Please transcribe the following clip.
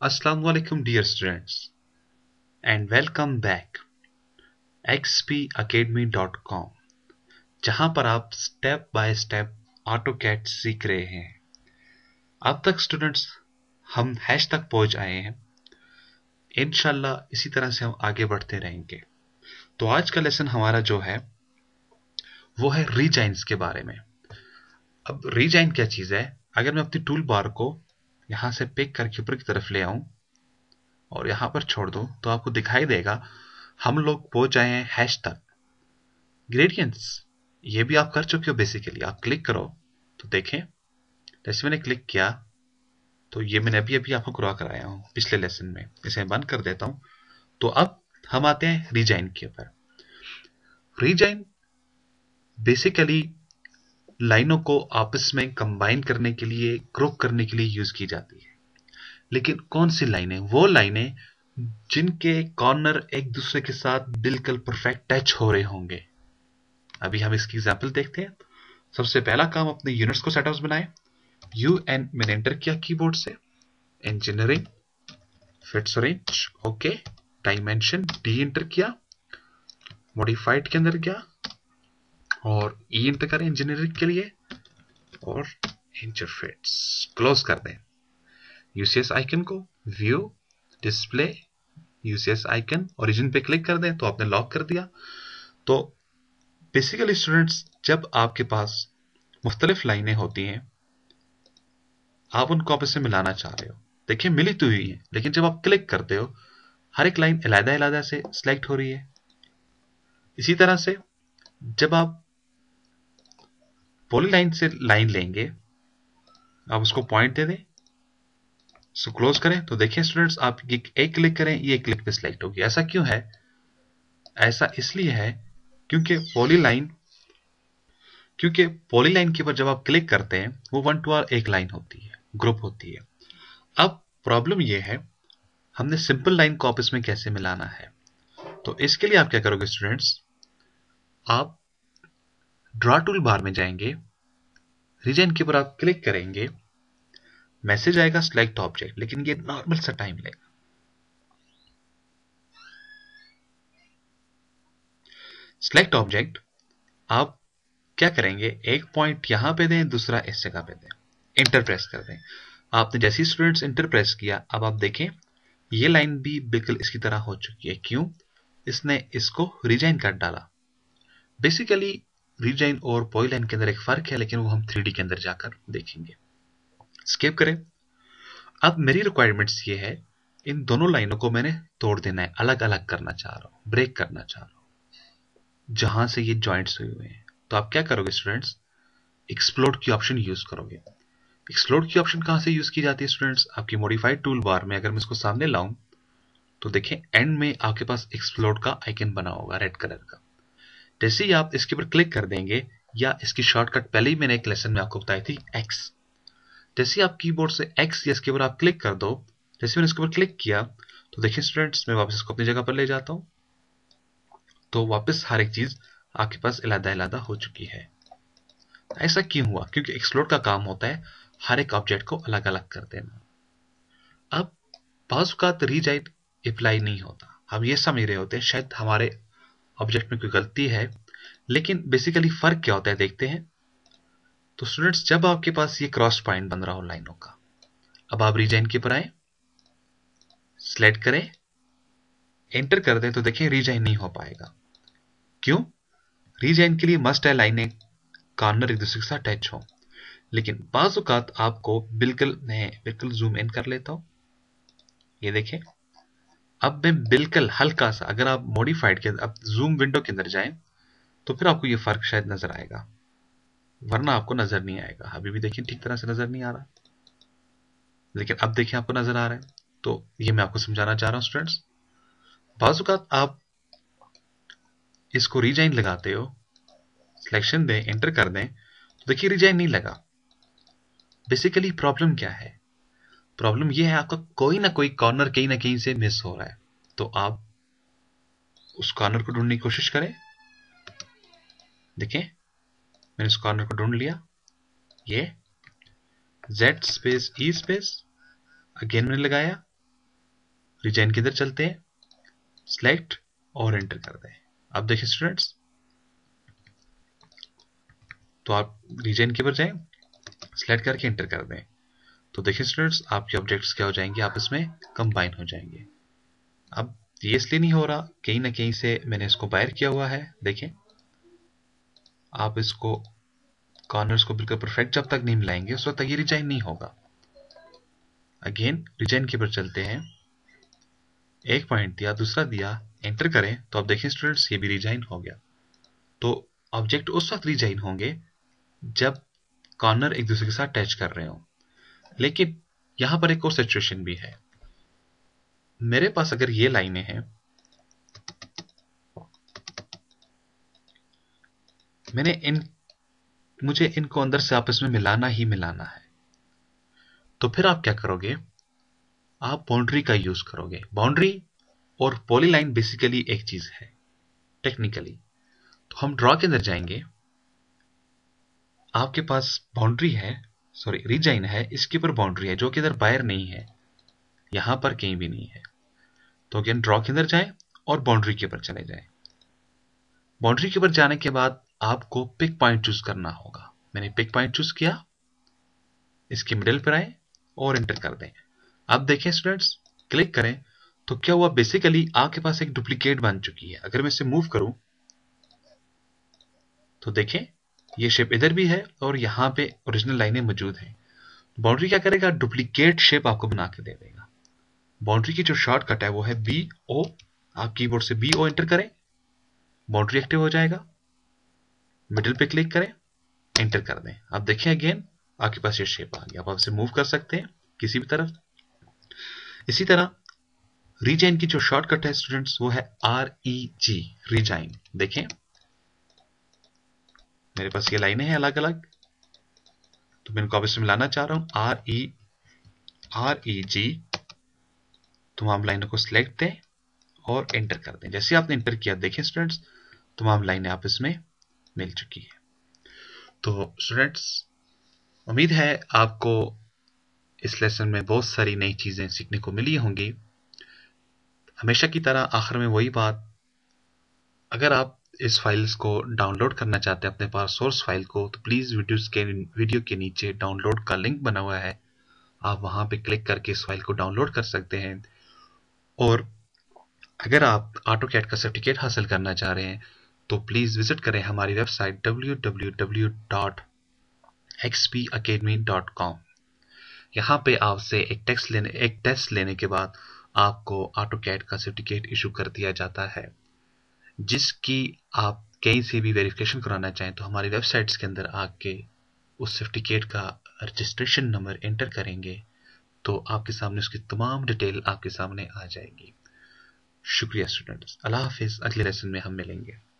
Assalamualaikum dear students and welcome back xpacademy.com जहां पर आप स्टेप बाय स्टेप AutoCAD सीख रहे हैं। अब तक स्टूडेंट्स हम हैश तक पहुंच आए हैं। इंशाल्लाह इसी तरह से हम आगे बढ़ते रहेंगे। तो आज का लेसन हमारा जो है वो है रीजाइन्स के बारे में। अब रीजाइन क्या चीज है? अगर मैं अपनी टूल बार को यहां से पिक करके ऊपर की तरफ ले आऊं और यहां पर छोड़ दूं तो आपको दिखाई देगा हम लोग पहुंच आए हैं हैश तक। ग्रेडियंट्स ये भी आप कर चुके हो। बेसिकली आप क्लिक करो तो देखें, जैसे मैंने क्लिक किया तो ये मैंने अभी अभी आपको करवा कराया हूं पिछले लेसन में। इसे बंद कर देता हूं। तो अब हम आते हैं रीजाइन के ऊपर। रीजाइन बेसिकली लाइनों को आपस में कंबाइन करने के लिए, ग्रुप करने के लिए यूज की जाती है। लेकिन कौन सी लाइनें? वो लाइनें जिनके कॉर्नर एक दूसरे के साथ बिल्कुल परफेक्ट टच हो रहे होंगे। अभी हम इसकी एग्जांपल देखते हैं। सबसे पहला काम, अपने यूनिट्स को सेटअप्स बनाएं। UN मैंने एंटर किया कीबोर्ड से। Engineering fits range okay. Dimension D enter किया। मॉडिफाइड के अंदर गया और E एंटर करें इंजीनियरिंग के लिए और इंटरफेस क्लोज कर दें। UCS आइकन को view display UCS icon origin पे क्लिक कर दें तो आपने लॉक कर दिया। तो बेसिकली स्टूडेंट्स, जब आपके पास मुख्तलिफ लाइनें होती हैं, आप उनको आपस में मिलाना चाह रहे हो, देखिए मिली तो हुई है, लेकिन जब आप क्लिक करते हो हर एक लाइन अलग-अलग से सिलेक्ट हो रही है। इसी तरह से जब आप पॉलीलाइन से लाइन लेंगे, आप उसको पॉइंट दे दें, सो क्लोज करें तो देखिए स्टूडेंट्स, आप एक क्लिक करें, ये क्लिक पे सिलेक्ट होगी। ऐसा क्यों है? ऐसा इसलिए है क्योंकि पॉलीलाइन के ऊपर जब आप क्लिक करते हैं वो 1 to R एक लाइन होती है, ग्रुप होती है। अब प्रॉब्लम ये है, हमने सिंपल लाइन को आपस में कैसे मिलाना है। तो इसके लिए आप क्या करोगे स्टूडेंट्स, आप ड्रॉ टूल बार में जाएंगे, रीजन के ऊपर आप क्लिक करेंगे, मैसेज आएगा सिलेक्ट ऑब्जेक्ट, लेकिन ये नॉर्मल सा टाइम लेगा। सिलेक्ट ऑब्जेक्ट आप क्या करेंगे, एक पॉइंट यहां पे दें, दूसरा इस जगह पे दें, इंटर प्रेस कर दें। आपने जैसे ही स्टूडेंट्स इंटर प्रेस किया, अब आप देखें ये लाइन भी बिल्कुल इसकी तरह हो चुकी है। क्यों? इसने इसको रीजाइन कर डाला। बेसिकली रीजाइन और पॉलीलाइन के अंदर एक फर्क है, लेकिन वो हम 3D के अंदर जाकर देखेंगे। स्किप करें। अब मेरी रिक्वायरमेंट्स ये है, इन दोनों लाइनों को मैंने तोड़ देना है, अलग अलग करना चाह रहा हूं, ब्रेक करना चाह रहा हूं जहां से ये जॉइंट्स हुए हुए हैं। तो आप क्या करोगे स्टूडेंट्स, एक्सप्लोड की ऑप्शन यूज करोगे। एक्सप्लोड की ऑप्शन कहां से यूज की जाती है स्टूडेंट्स? आपकी मॉडिफाइड टूल बार में अगर मैं इसको सामने लाऊं तो देखें एंड में आपके पास एक्सप्लोड का आइकन बना होगा रेड कलर का। जैसे ही आप इसके ऊपर क्लिक कर देंगे, या इसकी शॉर्टकट पहले ही मैंने एक लेसन में आपको बताई थी X। जैसे आप कीबोर्ड से X या इसके ऊपर आप क्लिक कर दो, जैसे मैंने इसके ऊपर क्लिक किया तो देखिए स्टूडेंट्स, मैं वापस इसको अपनी जगह पर ले जाता हूं तो वापस हर एक चीज आपके पास अलग-अलग हो चुकी है। ऐसा क्यों हुआ? क्योंकि एक्सप्लोड का काम होता है हर एक ऑब्जेक्ट को अलग अलग कर देना। अब बाज़ औक़ात रीजाइन अप्लाई नहीं होता, हम ये समझ रहे होते हैं शायद हमारे ऑब्जेक्ट में कोई गलती है, लेकिन बेसिकली फर्क क्या होता है देखते हैं। तो स्टूडेंट्स, जब आपके पास ये क्रॉस पॉइंट बन रहा हो लाइनों का, अब आप रीजाइन के ऊपर आए, सिलेक्ट करें, एंटर कर दें तो देखिए रीजाइन नहीं हो पाएगा। क्यों? रीजाइन के लिए मस्ट है लाइनें कॉर्नर एक दूसरे के साथ टच हो। लेकिन बाज़ औक़ात आपको बिल्कुल जूम इन कर लेता हूं, ये देखें। अब मैं बिल्कुल हल्का सा, अगर आप मॉडिफाइड के अब जूम विंडो के अंदर जाएं तो फिर आपको ये फर्क शायद नजर आएगा, वरना आपको नजर नहीं आएगा। अभी भी देखिए ठीक तरह से नजर नहीं आ रहा, लेकिन अब देखिए आपको नजर आ रहा है। तो ये मैं आपको समझाना चाह रहा हूं स्टूडेंट्स, बाज़ औक़ात आप इसको रीजाइन लगाते हो, सिलेक्शन दें, एंटर कर दें तो देखिए रीजाइन नहीं लगा। बेसिकली प्रॉब्लम क्या है? प्रॉब्लम यह है आपका कोई ना कोई कॉर्नर कहीं ना कहीं से मिस हो रहा है। तो आप उस कॉर्नर को ढूंढने की कोशिश करें। देखें मैंने उस कॉर्नर को ढूंढ लिया, ये Z space E space again मैंने लगाया, रीजन के अंदर चलते हैं, सिलेक्ट और एंटर कर दें। अब देखिए स्टूडेंट्स, तो आप रीजन के ऊपर जाएं, सिलेक्ट करके एंटर कर दें, तो देखिए स्टूडेंट्स आपके ऑब्जेक्ट्स क्या हो जाएंगे, आपस में कंबाइन हो जाएंगे। अब ये इसलिए नहीं हो रहा, कहीं ना कहीं से मैंने इसको बाहर किया हुआ है। देखें, आप इसको कॉर्नर्स को बिल्कुल परफेक्ट जब तक नहीं मिलाएंगे उस वक्त तक ये डिजाइन नहीं होगा। अगेन डिजाइन के ऊपर चलते हैं, एक पॉइंट दिया, दूसरा दिया, एंटर करें, तो अब देखिए स्टूडेंट्स ये भी डिजाइन हो गया। तो ऑब्जेक्ट उस वक्त डिजाइन होंगे जब कॉर्नर एक दूसरे के साथ टच कर रहे हो। लेकिन यहां पर एक और सिचुएशन भी है। मेरे पास अगर ये लाइनें हैं, मुझे इनको अंदर से आपस में मिलाना ही मिलाना है, तो फिर आप क्या करोगे, आप बाउंड्री का यूज करोगे। बाउंड्री और पॉलीलाइन बेसिकली एक चीज है टेक्निकली। तो हम ड्रॉ के अंदर जाएंगे, आपके पास बाउंड्री है, सॉरी रीजाइन है, इसके ऊपर बाउंड्री है जो कि इधर बाहर नहीं है, यहां पर कहीं भी नहीं है। तो अगेन ड्रॉ के अंदर जाएं और बाउंड्री के ऊपर चले जाएं। बाउंड्री के ऊपर जाने के बाद आपको पिक पॉइंट चूज करना होगा। मैंने पिक पॉइंट चूज किया, इसके मिडिल पर आए और एंटर कर दें। अब देखें स्टूडेंट्स, क्लिक करें तो क्या हुआ, बेसिकली आपके पास एक डुप्लीकेट बन चुकी है। अगर मैं इसे मूव करूं तो देखें ये शेप इधर भी है और यहां पे ओरिजिनल लाइनें मौजूद हैं। बाउंड्री क्या करेगा, डुप्लीकेट शेप आपको बना के दे देगा। बाउंड्री की जो शॉर्टकट है वो है BO। आप कीबोर्ड से BO एंटर करें, बाउंड्री एक्टिव हो जाएगा, मिडिल पे क्लिक करें, एंटर कर दें। अब देखें अगेन आपके पास ये शेप आ गया। आप इसे मूव कर सकते हैं किसी भी तरफ। इसी तरह रीजाइन की जो शॉर्टकट है स्टूडेंट्स वो है REG, रीजाइन। देखें मेरे पास ये लाइनें हैं अलग अलग, तो मैं इनको आपस में मिलाना चाह रहा हूं, REG। तमाम लाइनों को सिलेक्ट दें और एंटर कर दें। जैसे आपने एंटर किया देखें स्टूडेंट्स तमाम लाइनें आपस में मिल चुकी है। तो स्टूडेंट्स उम्मीद है आपको इस लेसन में बहुत सारी नई चीजें सीखने को मिली होंगी। हमेशा की तरह आखिर में वही बात, अगर आप इस फाइल्स को डाउनलोड करना चाहते हैं अपने पास सोर्स फाइल को, तो प्लीज वीडियो के नीचे डाउनलोड का लिंक बना हुआ है, आप वहां पे क्लिक करके इस फाइल को डाउनलोड कर सकते हैं। और अगर आप AutoCAD का सर्टिफिकेट हासिल करना चाह रहे हैं तो प्लीज विजिट करें हमारी वेबसाइट www.xpacademy.com। यहाँ पे आपसे एक टेस्ट लेने के बाद आपको AutoCAD का सर्टिफिकेट इशू कर दिया जाता है, जिसकी आप कहीं से भी वेरिफिकेशन कराना चाहें तो हमारी वेबसाइट्स के अंदर आके उस सर्टिफिकेट का रजिस्ट्रेशन नंबर एंटर करेंगे तो आपके सामने उसकी तमाम डिटेल आपके सामने आ जाएगी। शुक्रिया स्टूडेंट्स, अल्लाह हाफिज। अगले लेसन में हम मिलेंगे।